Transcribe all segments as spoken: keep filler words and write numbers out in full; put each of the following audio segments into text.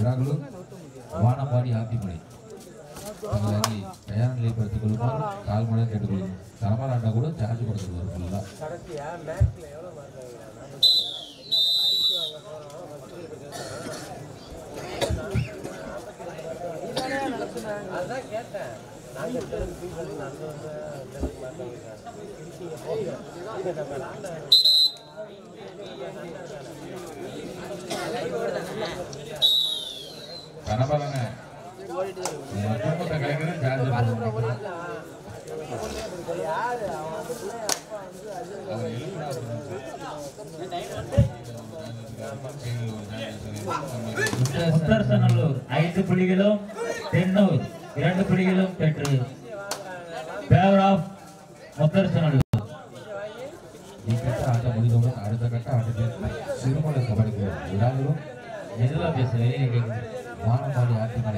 விராகுலூர் வானம்பாடி ஆத்திமலை அங்கே தயார் நிலைப்படுத்திக் கொள்ளுமாறு கால்மலை கேட்டுக்கொள்ளும். தரமான ஆண்டா கூட சார்ஜ் கொடுத்துருவார் ஃபுல்லா. அதான் கேட்டேன். நாங்கள் கனபலன குடும்பத்தை கலைஞர் சார்ஜ் முத்தரசநல்லூர் ஐந்து புள்ளிகளும் தென்னூர் இரண்டு புள்ளிகளும் பெற்று பேவர் ஆஃப் முத்தரசநல்லூர். ஆட்ட முடிந்தவுடன் அடுத்த கட்ட ஆட்டத்தில் சிறுமலை கபடிக்கு விராகுலூர் எதிராக பேசுகிறேன். வானம்பாடி ஆத்திமலை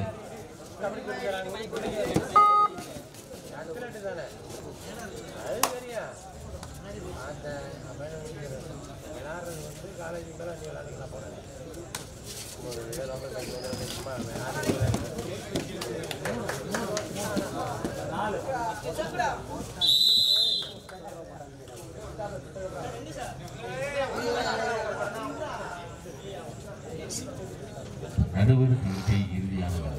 நடுவர் தீர்ப்பை இறுதியானது.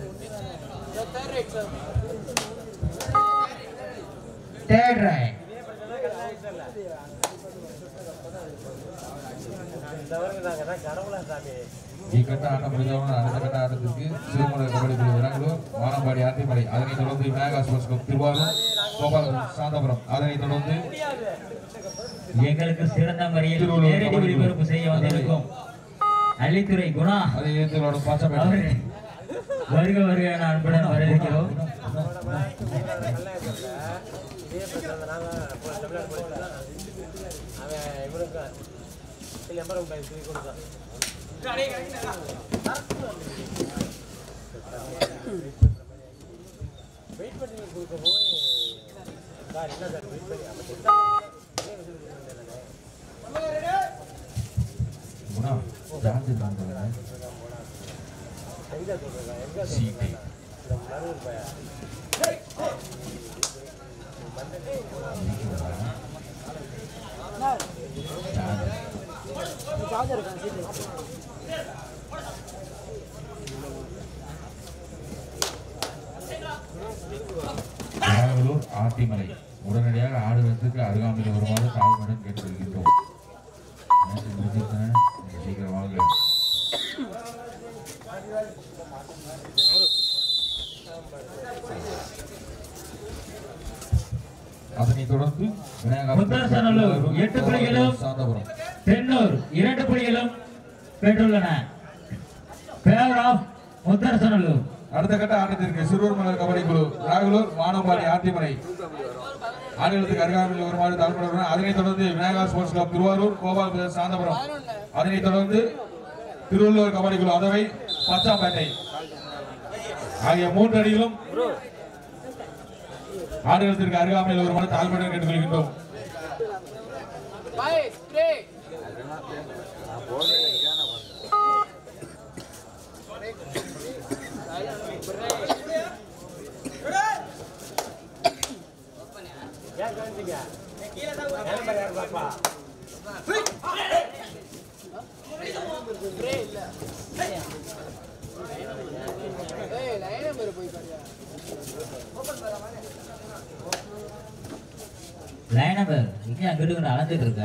இக்கட்ட ஆட்டம் முடிந்தவுடன் அடுத்த கட்ட ஆட்டத்திற்கு சிறுமலை கபடி குழு விராகுலூர் வானம்பாடி ஆத்திமலை, அதனைத் தொடர்ந்து mega sports club Thiruvarur Gopal Santhapuram, அதனைத் தொடர்ந்து எங்களுக்கு சிறந்த முறையில் நேரடி ஒளிபரப்பு செய்ய வந்திருக்கும் அள்ளித்துறை குணா அதை ஏற்றுள்ளோட பாசப்பேட்டை வருக வருக என அன்புடன் வரவேற்கிறோம். குணா சார்ஜ் பண்ணுறேன் சீட்டு விராகுலூர் ஆத்திமலை உடனடியாக ஆடுவதற்கு அருகாமையில் வருமாறு தாழ்மையுடன் கேட்டுக்கொள்கின்றோம். சீக்கிரம் வாங்க. அதனைத் தொடர்ந்து முத்தரசநல்லூர் எட்டு புள்ளிகளும் சாந்தபுரம் தென்னூர் இரண்டு புள்ளிகளும் பெற்றுள்ளன. Favour of Mutharasanallur. அடுத்த கட்ட ஆட்டத்திற்கு சிறுவர் மலர் கபடி குழு விராகுலூர் வானம்பாடி ஆத்திமலை ஆடுகளத்துக்கு அருகாமையில் வருமாறு தாழ்மையுடன், அதனைத் தொடர்ந்து mega sports club Thiruvarur Gopal Santhapuram, அதனைத் தொடர்ந்து திருவள்ளுவர் கபடி குழு அதவை பச்சாம்பேட்டை ஆகிய மூன்று அணிகளும் ஆடுகளத்திற்கு அருகாமையில் வருமாறு தாழ்மையுடன் கேட்டுக்கொள்கின்றோம். லைன் நம்பர் இங்கே அங்கிட்டு அளந்துட்டு இருக்க.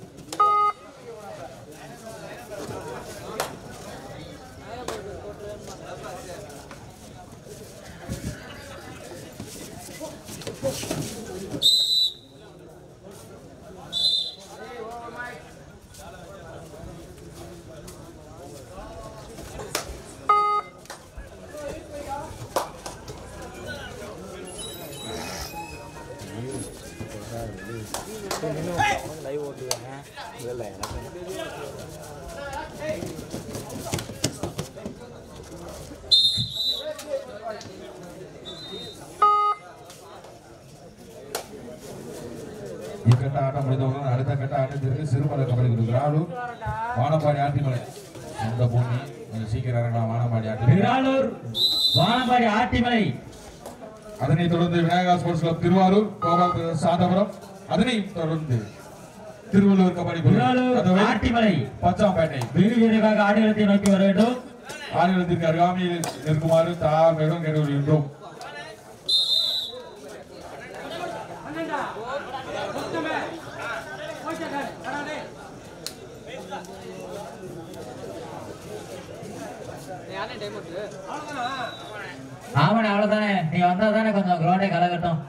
லைவ் ஓட்டுவாங்க இல்லை எனக்கு இக்கட்ட ஆட்டம் முடிந்தவுடன் அடுத்த கட்ட ஆட்டத்திற்கு சிறுமலை கபடி குழு விராகுலூர் வானம்பாடி ஆத்திமலை சொந்த பூமி கொஞ்சம் சீக்கிரம் இறங்கலாம். வானம்பாடி ஆட்டி விராலூர் வானம்பாடி ஆட்டிமலை. அதனைத் தொடர்ந்து விநாயகா ஸ்போர்ட்ஸ் கிளப் திருவாரூர், கோபால் சாந்தபுரம். அதனையும் தொடர்ந்து திருவள்ளூர் கபடி விராலூர் ஆட்டிமலை பச்சாம்பேட்டை. வெகு விரைவாக ஆடுகளத்தை நோக்கி வர வேண்டும். ஆடுகளத்திற்கு அருகாமையில் நிற்குமாறு தாழ்மையுடன் கேட்டுக்கொள்கின்றோம். ஆமாண்ணே, அவ்வளவுதானே. நீ வந்தா தானே கொஞ்சம் கிரௌண்டே கலகட்டும்.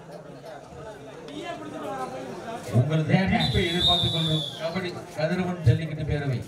உங்களது தீர்ப்பை எதிர்பார்த்துக் கொள்ளும் கபடி கதிரவன் ஜல்லிக்கட்டு பேரவை.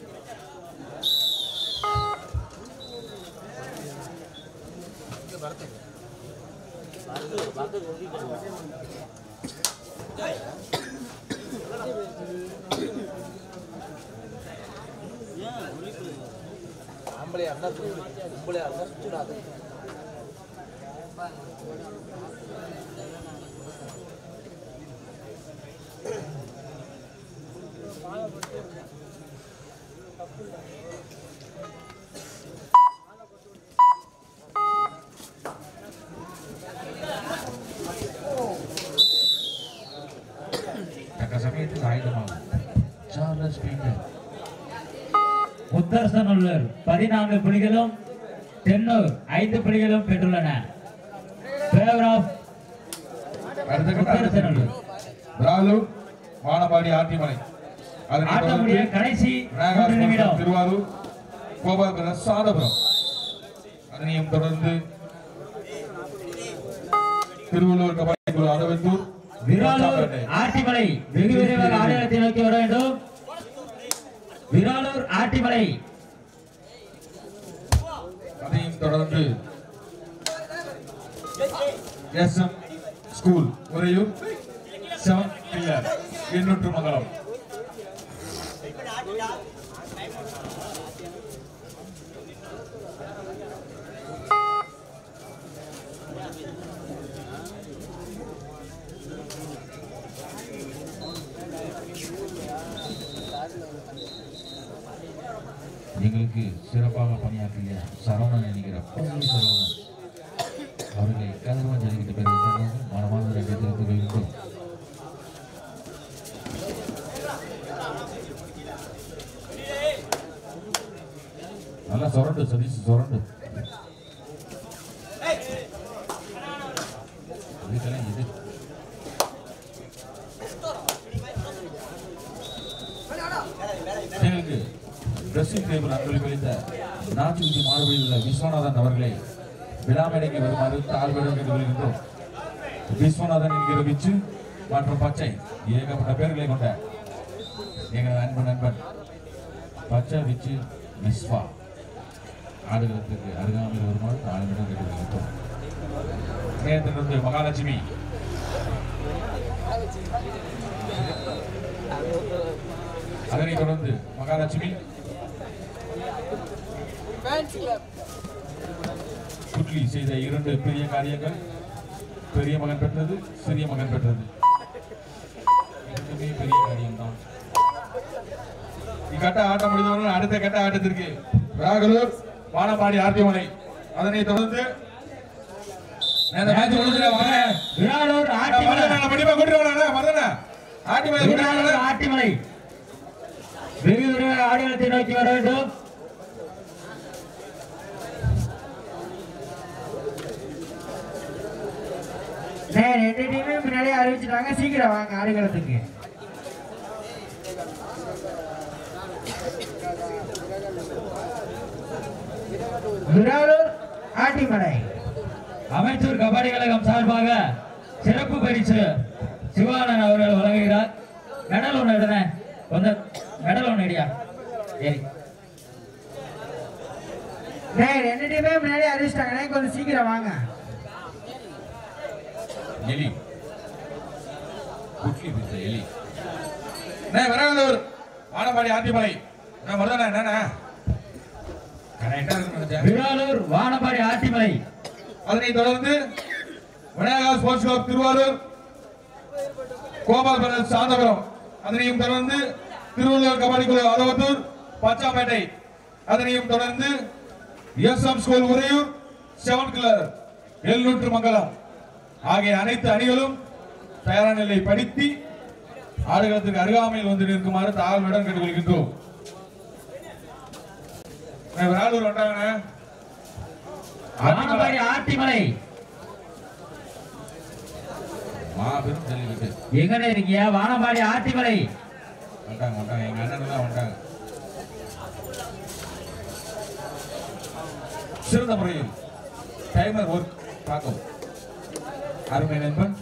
தக்க சமயத்தில் ஆயுதமாகும் சார்லஸ் பீட்டர். உத்தரசநல்லூர் பதினான்கு புள்ளிகளும் தென்னூர் ஐந்து புள்ளிகளும் பெற்றுள்ளன. Favour of Utharasanallur. விராலூர் வானம்பாடி ஆட்டிமலை. ஆட்டமுடைய கடைசி மூன்று நிமிடம். திருவாரூர் கோபால் சாந்தபுரம். அதனையும் தொடர்ந்து திருவள்ளூர் கபடி குழு அரவந்தூர். விராலூர் ஆட்டிமலை வெகு விரைவாக ஆடுகளத்தை நோக்கி வர வேண்டும். விராலூர் ஆட்டிமலை. அதையும் தொடர்ந்து S M school Uraiyur seven pillar எண்ணூற்று மங்கலம். எங்களுக்கு சிறப்பாக பணியாற்றிய சரவணன் என்கிற பொன்னி சரவணன் அவர்களை கதிரவன் ஜல்லிக்கட்டு பேரவை சார்பாக மனமார்ந்த நன்றி தெரிவித்துக் கொள்கின்றோம். நல்லா சொரண்டு சதீஷ் சொரண்டு. இதுக்கெல்லாம் இது எங்களுக்கு ட்ரெஸ்ஸிங் டேபிள் அன்பளிப்பளித்த நாச்சுக்குச்சி மாறுபடியில் உள்ள விஸ்வநாதன் அவர்களை விழாமேடைக்கு வருமாறு தாழ்வுடன் கேட்டுக்கொள்கின்றோம். விஸ்வநாதன் என்கிற விச்சு மற்றும் பச்சை ஏகப்பட்ட பேர்களை கொண்ட எங்கள் அன்பு நண்பன் பச்சை விச்சு விஸ்வா ஆடுகளத்துக்கு அருகாமையில் வருமாறு தாழ்வுடன் கேட்டுக்கொள்கின்றோம். நேரத்திலிருந்து மகாலட்சுமி. அதனைத் தொடர்ந்து மகாலட்சுமி குட்லி செய்த இரண்டு பெரிய காரியங்கள். பெரிய மகன் பெற்றது, சிறிய மகன் பெற்றது. இரண்டுமே பெரிய காரியம்தான். இக்கட்ட ஆட்டம் முடிந்தவர்கள் அடுத்த கட்ட ஆட்டத்திற்கு ராகலூர் வானம்பாடி ஆர்த்திமலை. அதனைத் தொடர்ந்து விராலூர் ஆட்டிமலை வெகு விரைவாக ஆடுகளத்தை நோக்கி வர வேண்டும். ரெண்டு டீமே முன்னாடியே அறிவிச்சிட்டாங்க. சீக்கிரம் வாங்க ஆடுகளத்துக்கு. விராலூர் ஆட்டிமலை. அமைச்சர் கபடி கழகம் சார்பாக சிறப்பு பரிசு சிவானன் அவர்கள் வழங்குகிறார். மெடல் ஒன்று எடுன கொஞ்சம் மெடல் ஒன்று அடியா. சரி ரெண்டு டீமே முன்னாடி அறிவிச்சிட்டாங்க. கொஞ்சம் சீக்கிரம் வாங்க. எலி குட்லி பிடித்த எலி. விராலூர் வானம்பாடி ஆட்டிமலை. விராலூர் வானம்பாடி ஆட்டிமலை. அதனைத் தொடர்ந்து Vinayaka sports club Thiruvarur Gopal brothers Santhapuram. அதனையும் தொடர்ந்து திருவள்ளூர் கபடி குழு அரவத்தூர் பச்சாம்பேட்டை. அதனையும் தொடர்ந்து S M school Uraiyur, seven கிளர் எழுநூற்று மங்கலம் ஆகிய அனைத்து அணிகளும் தயாரான நிலை படுத்தி ஆடுகளத்துக்கு அருகாமையில் வந்து நிற்குமாறு தாழ்வுடன் கேட்டுக்கொள்கின்றோம். வேலூர் வந்தாங்க வானம்பாடி ஆட்டிமலை மாபெரும் ஜல்லிக்கட்டு எங்கடா இருக்கியா? வானம்பாடி ஆட்டிமலை வந்தாங்க வந்தாங்க எங்க அண்ணன் எல்லாம் வந்தாங்க. சிறந்த முறையில் டைமர் ஒர்க் பார்க்கும் அருமை நண்பன்